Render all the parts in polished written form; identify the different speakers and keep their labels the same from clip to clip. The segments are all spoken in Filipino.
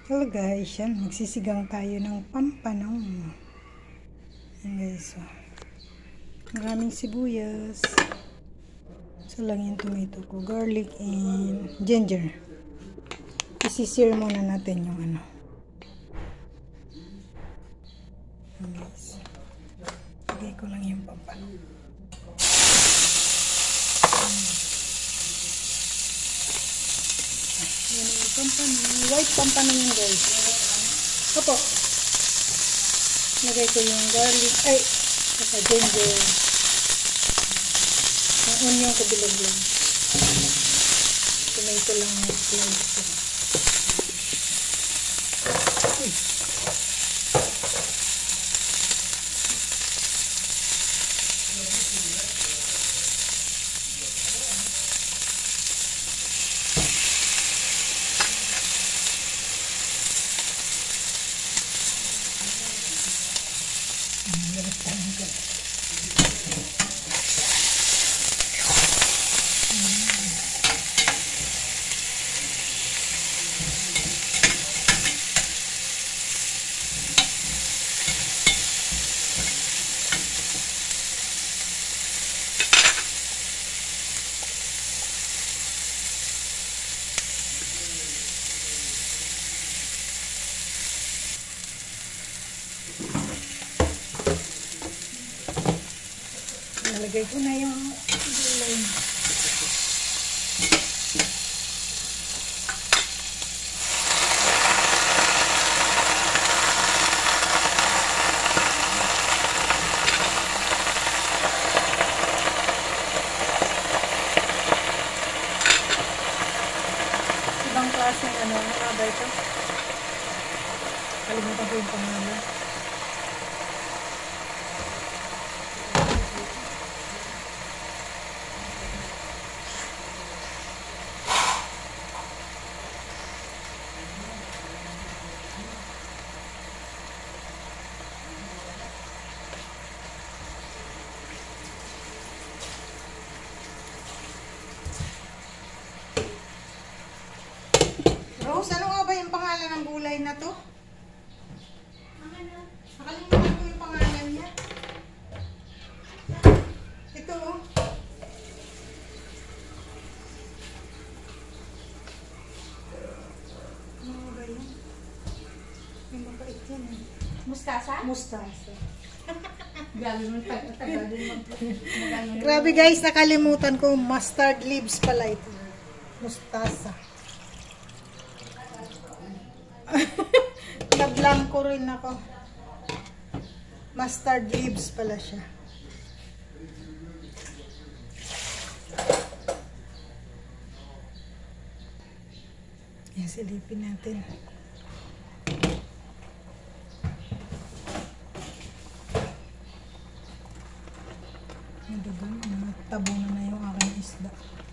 Speaker 1: Hello guys, yan, magsisigang tayo ng pampanong. Yan guys, so, maraming sibuyas. So lang yung tomato ko, garlic and ginger. Isisir muna natin yung ano. Yan guys, lagay ko lang yung pampanong. Yan yung pampanong, white pampanong yun guys. Opo. Lagay ko yung garlic, ay, saka ginger. Yung onion ko bilog lang. Tomato lang yung slice. Uy. Nalagay ko na yung gulay. Ibang klaseng ano ba ito? Kalimutan ko yung pangalan. Rose, ano nga ba yung pangalan ng gulay na to? Nakalimutan ko yung pangalan niya. Ito oh. Ano ba yun? May mabait yan eh.
Speaker 2: Mustasa?
Speaker 1: Mustasa.
Speaker 2: Grabe
Speaker 1: guys, nakalimutan ko. Mustard leaves pala ito. Mustasa. Na-blanco rin ako. Mustard leaves pala siya. Yan, silipin natin. Tabo na yung aking isda.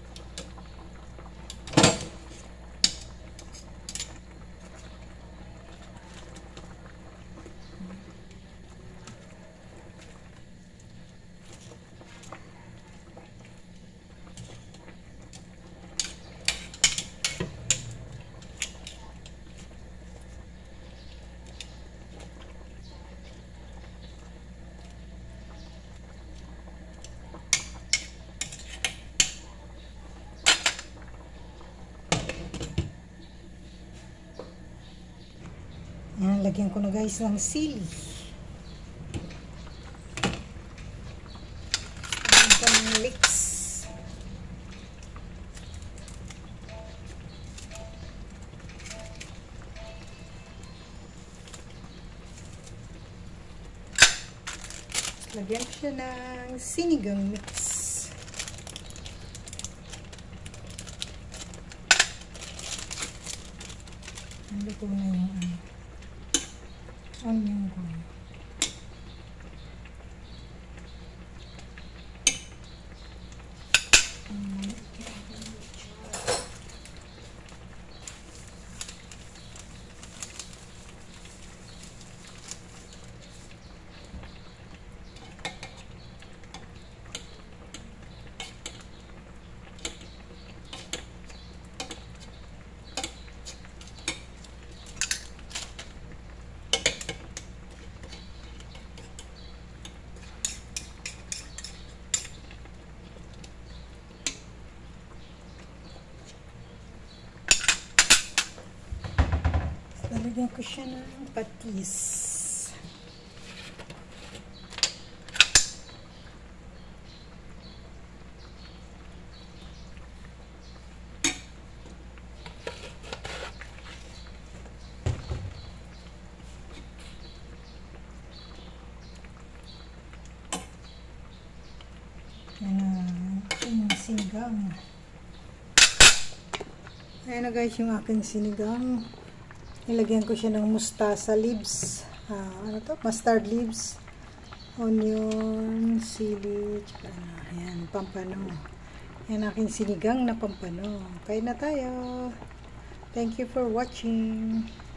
Speaker 1: Yan, lagyan ko na guys ng sili. Lagyan ko ng leeks. Lagyan ko siya ng sinigang mix. Lagyan ko na yung onion ko. Lalagyan ko siya ng patis. Yan ang aking sinigang. Ayan na guys yung aking sinigang. Nilagyan ko siya ng mustasa leaves. Ano to? Mustard leaves. Onion, sili, tsaka ano. Ayan, pampano. Yan aking sinigang na pampano. Kain na tayo. Thank you for watching.